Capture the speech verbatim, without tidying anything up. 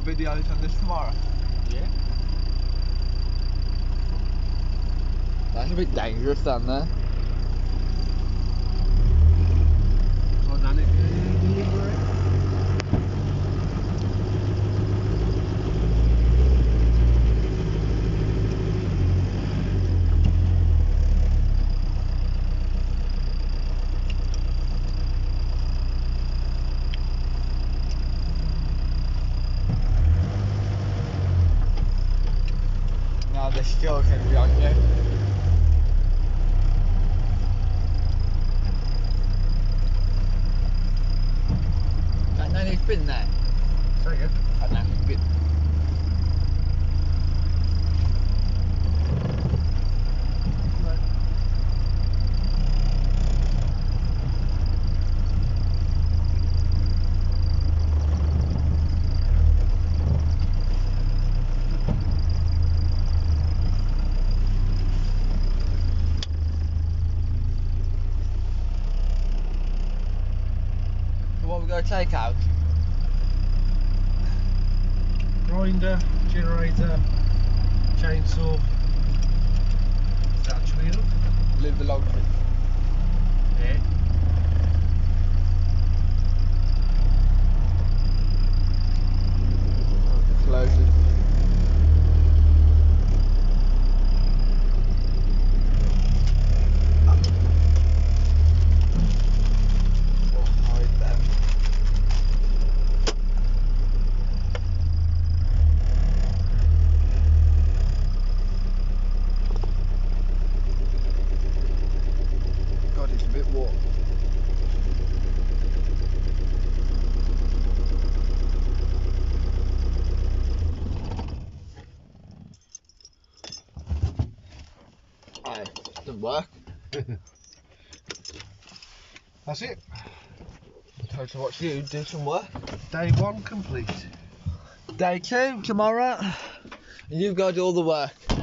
videos on this tomorrow. Yeah. That's a bit dangerous down there. So then it delivery. No, they're still going to be on you. That no need bin there. Say again. That no need bin. So what we got to take out? Grinder, generator, chainsaw. Is that actually enough? Leave the log bit. Yeah. Closes. We'll hide them. God, it's a bit warm. Aye, doesn't work. That's it. So to watch you do some work. Day one complete. Day two tomorrow. And you've got to do all the work.